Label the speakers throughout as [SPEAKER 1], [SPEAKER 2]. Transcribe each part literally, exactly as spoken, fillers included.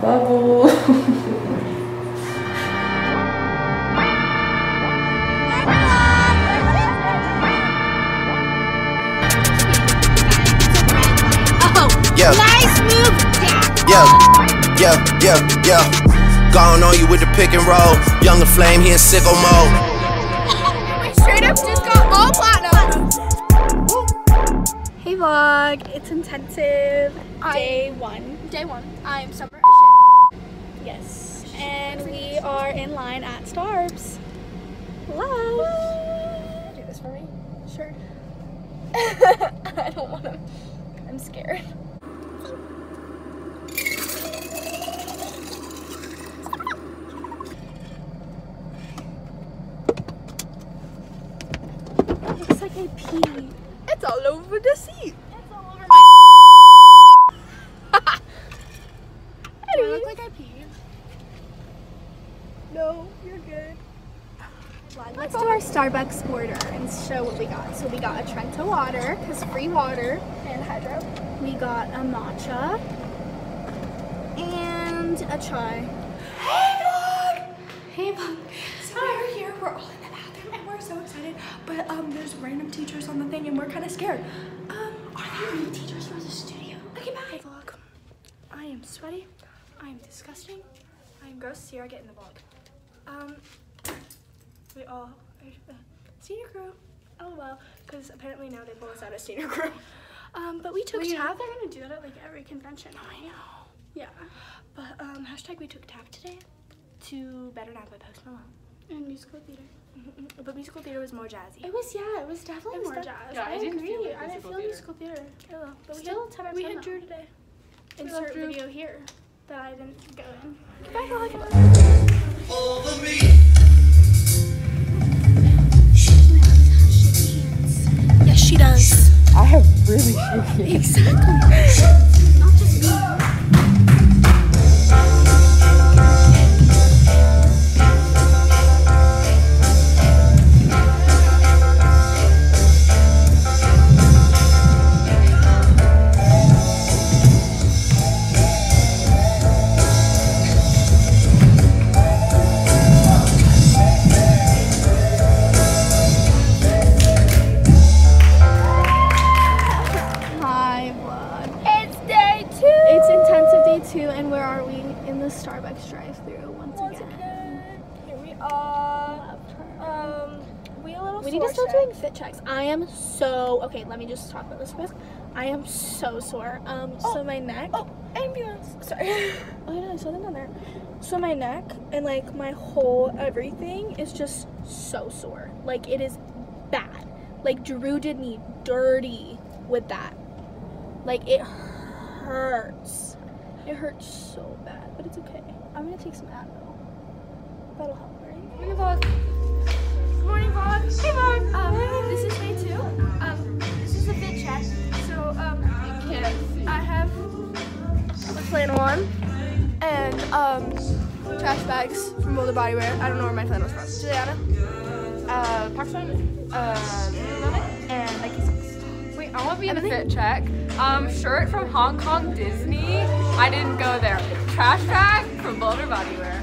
[SPEAKER 1] Bubble.
[SPEAKER 2] Yeah. Nice move, Jack. Yeah, yeah, yeah, yeah. Gone on you with the pick and roll. Younger Flame, he in sicko mode.
[SPEAKER 3] We straight up just got all platinum. Hey vlog, it's intensive. Day I, one. Day one. I am summer as shit. Yes. And we are in line at Starbucks. Hello. Do this for me? Sure. I don't want to. I'm scared. Looks like I peed. It's all over the seat. It's all over my. Do I look like I peed? No, you're good. Let's do our Starbucks order and show what we got. So we got a Trenta water, because free water. And hydro. We got a matcha. And a chai.
[SPEAKER 4] Hey vlog! Hey vlog! So we're here, we're all in the bathroom and we're so excited. But um, there's random teachers on the thing and we're kind of scared. Um, are they real teachers from the studio? Okay, bye. Hey vlog. I am sweaty. I am disgusting. I am gross. Sierra, get in the vlog. Um, we all are uh, senior crew. Oh well, because apparently now they pull us out as senior crew. Um, but we took
[SPEAKER 3] Wait,
[SPEAKER 4] tap.
[SPEAKER 3] they're gonna do that at like every convention.
[SPEAKER 4] Oh, I know.
[SPEAKER 3] Yeah.
[SPEAKER 4] But um, hashtag we took tap today to Better Now by Post Malone.
[SPEAKER 3] And musical theater.
[SPEAKER 4] Mm-hmm. But musical theater was more jazzy.
[SPEAKER 3] It was, yeah, it was definitely
[SPEAKER 4] It was
[SPEAKER 3] more
[SPEAKER 4] def-
[SPEAKER 3] jazz.
[SPEAKER 1] Yeah,
[SPEAKER 3] I,
[SPEAKER 1] I didn't
[SPEAKER 3] agree.
[SPEAKER 1] feel like
[SPEAKER 3] I didn't
[SPEAKER 1] musical
[SPEAKER 3] feel
[SPEAKER 1] theater.
[SPEAKER 3] musical theater.
[SPEAKER 4] Yeah, but we
[SPEAKER 3] Still
[SPEAKER 4] had,
[SPEAKER 3] ten out of
[SPEAKER 4] we
[SPEAKER 3] ten
[SPEAKER 4] had
[SPEAKER 3] though.
[SPEAKER 4] Drew today.
[SPEAKER 3] Insert
[SPEAKER 4] Drew.
[SPEAKER 3] video here that I didn't go in.
[SPEAKER 4] Bye, vlog.
[SPEAKER 2] Over me.
[SPEAKER 4] Yes, she does.
[SPEAKER 1] I have really shaky.
[SPEAKER 4] Exactly. Not just me.
[SPEAKER 3] And where are we? In the Starbucks drive-thru once, once again.
[SPEAKER 4] again. Here we are. Um, we a little.
[SPEAKER 3] We need to start doing fit checks. I am so okay. Let me just talk about this quick. I am so sore. Um,
[SPEAKER 4] oh,
[SPEAKER 3] so my neck.
[SPEAKER 4] Oh, ambulance. Sorry.
[SPEAKER 3] Oh yeah, I saw them down there. So my neck and like my whole everything is just so sore. Like it is bad. Like Drew did me dirty with that. Like it hurts. It hurts so bad, but it's okay. I'm gonna take some Advil. That'll help, right?
[SPEAKER 4] Morning vlog. Good morning vlog. Hey vlog. Um, this is day two. Um, this is the fit check. So um, I have a flannel on and um, trash bags from Boulder Body Wear. I don't know where my flannel's from. Juliana.
[SPEAKER 1] Uh, Pakistan, uh, Lululemon, and Nike socks.
[SPEAKER 5] Wait, I want to be in the fit check. Um, shirt from Hong Kong Disney. I didn't go there. Trash bag from Boulder Body Wear.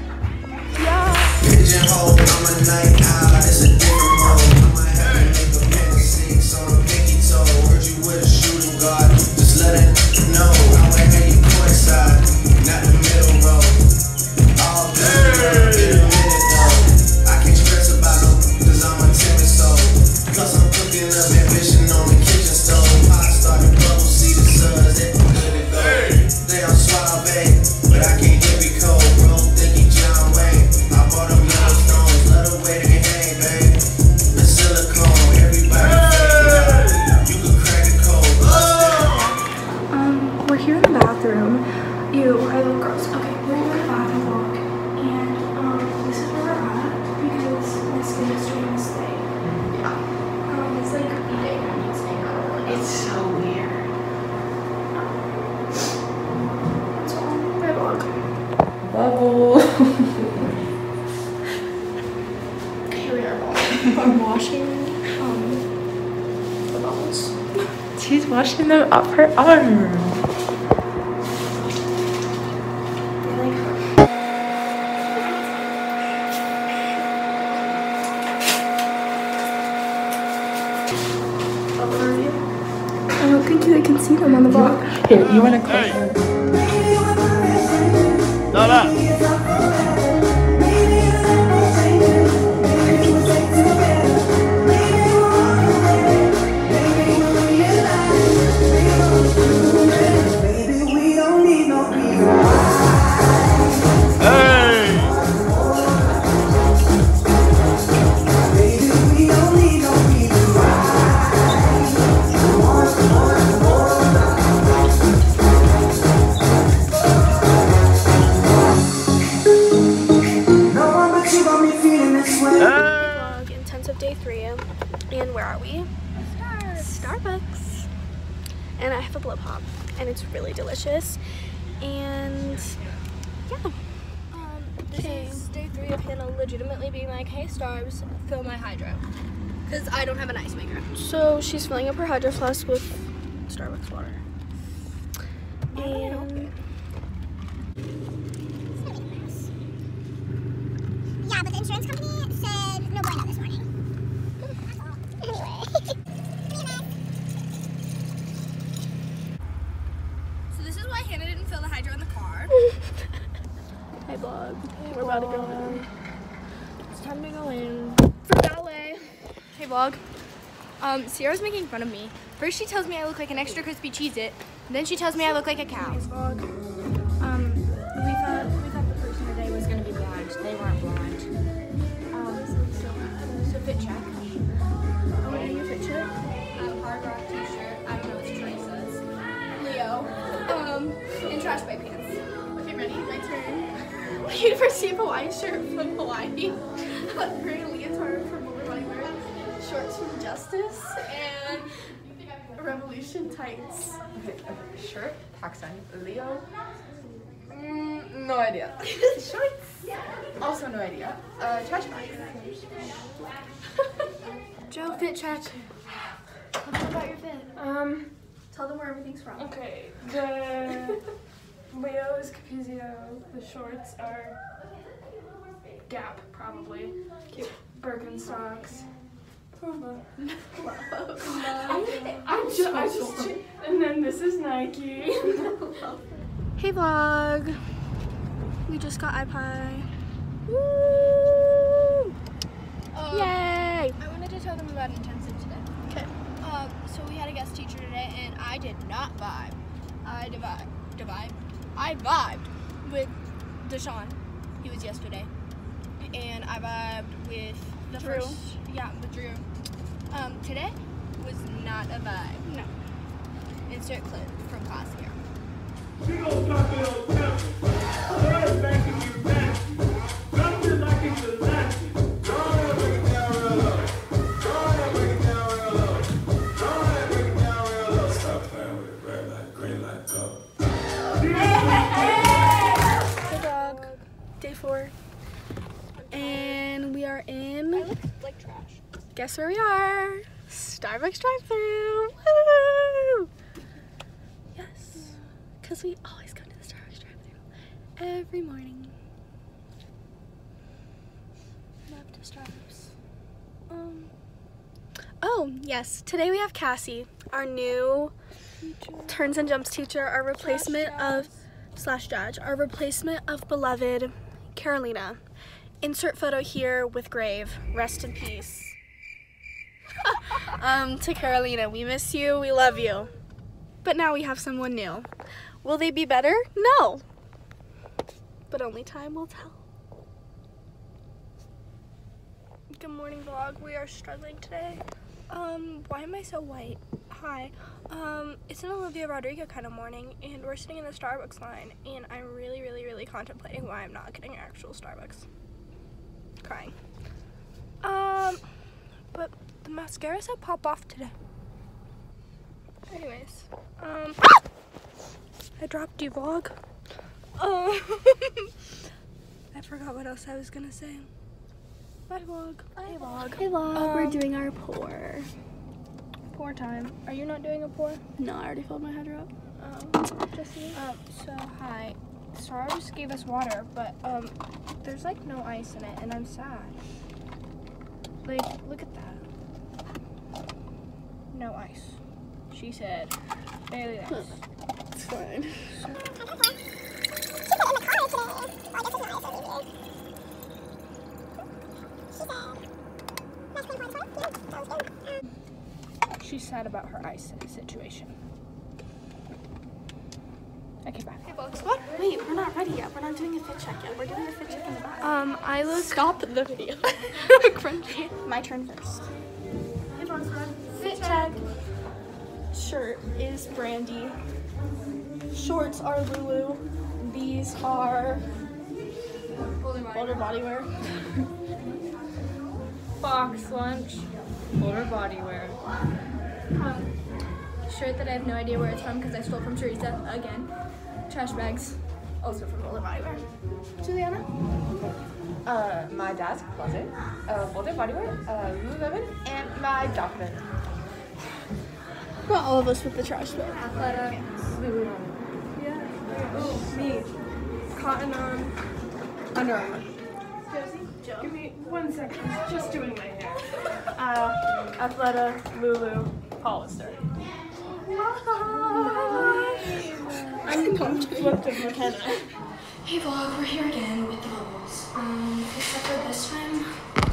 [SPEAKER 3] Yeah.
[SPEAKER 2] Pigeonhole, I'm a night owl, it's a different mode. I might have to make a pen six on a pinky toe. Heard you with a shooting guard, just let it know. I might have you courtside, not the middle row. All good, get a minute though. I can't stress about them, cause I'm a timid soul. Plus I'm cooking up ambition on the kitchen stove. Pot started bubble, see the suds, it good to go. They on suave, but I can't get me cold, bro. Think he John Wayne. I bought them yellow stones, love the way they can hang, babe. The silicone, everybody fake. You can crack a code.
[SPEAKER 3] Um, we're here in the bathroom. Ew, I look gross. Okay, we're in the bathroom walk, and um, this is where we're at because my skin is doing this thing. Um, it's like eating and it's being It's so weird. That's all. My vlog.
[SPEAKER 1] Bubble.
[SPEAKER 3] Here we are vlogging. I'm washing um the bubbles.
[SPEAKER 1] She's washing them up her arm.
[SPEAKER 3] They like
[SPEAKER 4] see them on the vlog.
[SPEAKER 6] Here, you want to click?
[SPEAKER 7] No, no.
[SPEAKER 3] Day three, and where are we? Starbucks. And I have a blow pop, and it's really delicious. And yeah.
[SPEAKER 1] Um, this is day three of Hannah legitimately being like, "Hey, Starbs, fill my hydro," because I don't have an ice maker.
[SPEAKER 3] So she's filling up her hydro flask with Starbucks water. And
[SPEAKER 8] yeah, but the insurance company said no bueno this morning.
[SPEAKER 1] So this is why Hannah didn't fill the hydro in the car.
[SPEAKER 3] Hey vlog. Hey, we're about to go in.
[SPEAKER 1] It's time to go in for ballet. Hey vlog. Um, Sierra's making fun of me. First she tells me I look like an extra crispy Cheez-It, then she tells me I look like a cow.
[SPEAKER 5] Vlog. Um, we thought we thought the person today was gonna be blonde. They weren't blonde. Um, so, so fit check.
[SPEAKER 3] Oh, what are your fit check?
[SPEAKER 1] Um, hard rock t-shirt. I don't know what Teresa's. Leo. Um, and trash bag pants. Okay, ready? My turn. University of Hawaii shirt from Hawaii. A gray leotard from Boulder Body Wear. Shorts from Justice and Revolution tights.
[SPEAKER 5] Okay, okay. Shirt, Pakistan, Leo. Mm, no idea. Shorts. Also no idea. Uh, trash bag.
[SPEAKER 1] Joe, fit check. Tell them about your fit.
[SPEAKER 5] Um.
[SPEAKER 1] Tell them where everything's from.
[SPEAKER 6] Okay, the Leo is Capizio, the shorts are Gap, probably. Cute. Birkenstocks. Puma. I'm just, I just, and then this is Nike.
[SPEAKER 3] Hey vlog. We just got iPie. Woo!
[SPEAKER 1] Um,
[SPEAKER 3] Yay!
[SPEAKER 1] I wanted to tell them about intensive today.
[SPEAKER 3] Okay.
[SPEAKER 1] Um, so we had a guest teacher today, and I did not vibe. I divide, divide. I vibed with Deshaun. He was yesterday, and I vibed with the
[SPEAKER 3] Drew.
[SPEAKER 1] first. Yeah, with Drew. Um, today was not a vibe.
[SPEAKER 3] No.
[SPEAKER 1] Insert clip from class here.
[SPEAKER 7] We gon' drop it on tempo. Right back in your back. Drop it like it's elastic. Go ahead, break it down real low. Go ahead, break it down real low. Go ahead, break it down real low. Stop playing with it. Red light, green light, go.
[SPEAKER 3] Hey vlog. Day four. And we are in.
[SPEAKER 1] Like trash.
[SPEAKER 3] Guess where we are? Starbucks drive-thru. Woo! Yes, because we always go to the Starbucks drive-thru every morning. Love to Starbucks. Um. Oh yes, today we have Cassie, our new turns and jumps teacher, our replacement of slash judge, our replacement of beloved Carolina. Insert photo here with grave. Rest in peace. um, to Carolina, we miss you, we love you. But now we have someone new. Will they be better? No. But only time will tell. Good morning vlog. We are struggling today. Um, why am I so white? Hi. Um, it's an Olivia Rodrigo kind of morning, and we're sitting in the Starbucks line, and I'm really, really, really contemplating why I'm not getting actual Starbucks. Crying. Um, but the mascara said pop off today. Anyways, um, I dropped you vlog. Oh, I forgot what else I was gonna say. Bye vlog. Hey vlog. Hey vlog. Um, We're doing our pour. Pour time. Are you not doing a pour? No, I already filled my header up. Um, just me. Um, so hi. Stars gave us water, but um, there's like no ice in it, and I'm sad. Like, look at that. No ice. She said, very nice.
[SPEAKER 1] It's fine.
[SPEAKER 3] She's sad about her ice situation. Okay, bye.
[SPEAKER 4] Hey, Vlog Squad. Wait, we're not ready yet. We're not doing a fit check yet. We're doing a fit check in the back.
[SPEAKER 3] Um, I will
[SPEAKER 4] Stop the video.
[SPEAKER 3] crunchy.
[SPEAKER 4] My turn first.
[SPEAKER 3] Hey, Vlog Squad.
[SPEAKER 4] Fit check.
[SPEAKER 3] Shirt is Brandy. Shorts are Lulu. These are Boulder Body Wear. Box lunch. Boulder Body Wear. Um, shirt that I have no idea where it's from because I stole from Teresa again. Trash bags, also from Boulder Body Wear. Juliana?
[SPEAKER 5] Uh, my dad's closet, uh, Boulder Body Wear, uh, Lululemon, and my document.
[SPEAKER 3] Not all of us with the trash bag.
[SPEAKER 6] Athleta.
[SPEAKER 5] Lululemon.
[SPEAKER 6] Yeah. Oh, me. Cotton On. Under Armour. Give me one second. Just doing my hair. Uh, Athleta, Lulu, Hollister. I'm flipped of McKenna.
[SPEAKER 4] Hey vlog, we're here again with the bubbles. Um, except for this time.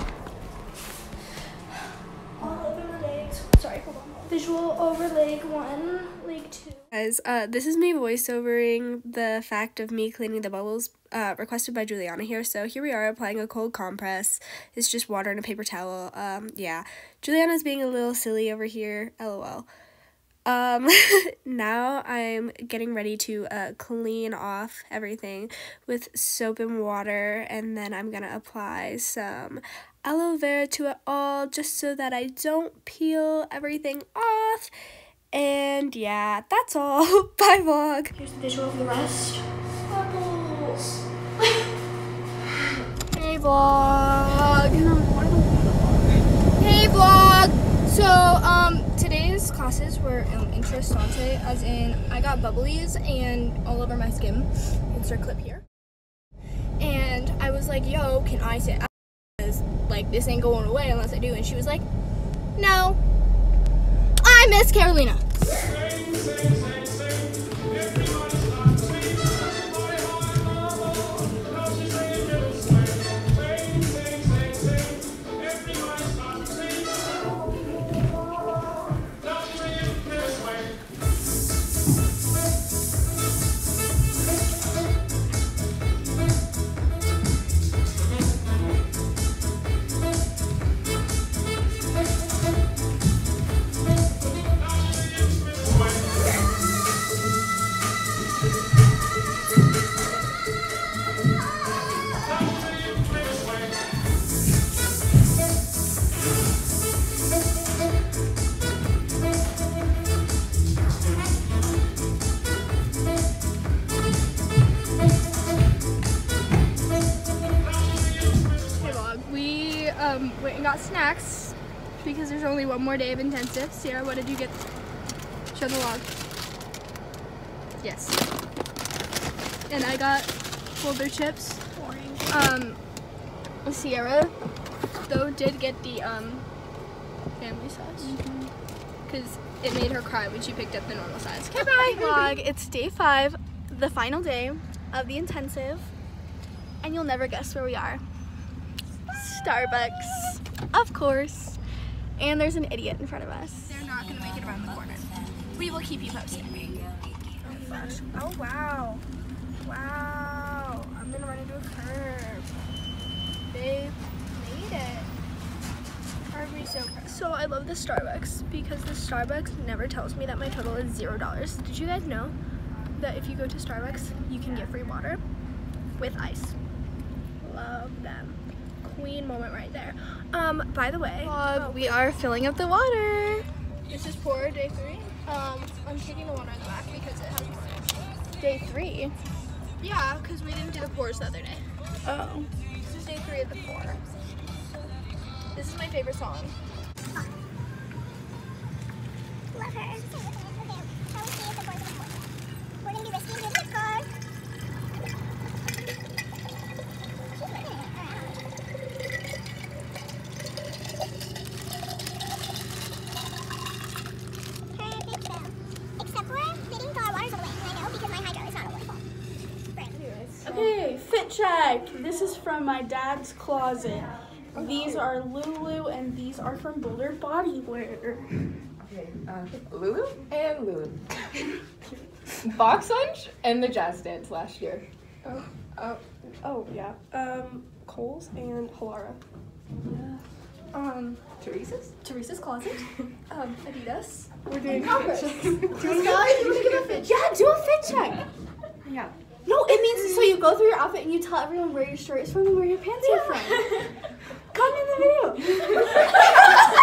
[SPEAKER 4] All over the legs. Sorry, hold on. Visual over leg one, leg two.
[SPEAKER 9] Guys, uh, this is me voiceovering the fact of me cleaning the bubbles, uh, requested by Juliana here. So here we are applying a cold compress. It's just water and a paper towel. Um, yeah. Juliana's being a little silly over here. LOL. Um, now I'm getting ready to, uh, clean off everything with soap and water, and then I'm gonna apply some aloe vera to it all just so that I don't peel everything off. And yeah, that's all. Bye, vlog.
[SPEAKER 4] Here's the visual of the rest. Bubbles.
[SPEAKER 1] Hey vlog. Hey vlog. So um today's classes were um, Intrastante, as in I got bubblies and all over my skin. Insert clip here. And I was like, yo, can I sit out? Because like this ain't going away unless I do. And she was like, no. I miss Carolina. Um, went and got snacks because there's only one more day of intensive. Sierra, what did you get? Show the log. Yes. And I got Boulder chips. Um, Sierra, though, did get the um, family size because it made her cry when she picked up the normal size. Okay, bye.
[SPEAKER 3] Vlog, it's day five, the final day of the intensive, and you'll never guess where we are. Starbucks, of course, and there's an idiot in front of us.
[SPEAKER 1] They're not gonna make it around the corner. We will keep you posted.
[SPEAKER 3] Oh wow, wow, I'm gonna run into a curve. They made it. Are we so proud? So I love the Starbucks because the Starbucks never tells me that my total is zero dollars. Did you guys know that if you go to Starbucks, you can get free water with ice? Love them. Queen moment right there. Um, by the way,
[SPEAKER 1] Vlog, we are filling up the water.
[SPEAKER 3] this is pour day three. Um, I'm taking the water in the back because it has more.
[SPEAKER 1] Day three.
[SPEAKER 3] Yeah, because we didn't do the pours the other day.
[SPEAKER 1] Oh.
[SPEAKER 3] This is day three of the pour. This is my favorite song.
[SPEAKER 8] Love her. We're gonna be risking his car. Perfect.
[SPEAKER 3] Okay, fit check. This is from my dad's closet. These are Lulu and these are from Boulder Bodywear.
[SPEAKER 5] Okay, uh, Lulu and Lulu. Box lunch and the jazz dance last year.
[SPEAKER 6] Oh, oh, oh yeah. Um, Kohl's and Halara.
[SPEAKER 1] Um,
[SPEAKER 5] Teresa's?
[SPEAKER 1] Teresa's Closet. Um, Adidas.
[SPEAKER 6] We're doing
[SPEAKER 1] Converse.
[SPEAKER 6] fit check.
[SPEAKER 1] This guy, you want to give a fit check?
[SPEAKER 3] Yeah, do a fit check.
[SPEAKER 6] Yeah.
[SPEAKER 3] No, it means so you go through your outfit and you tell everyone where your shirt is from and where your pants are from. Come in the video.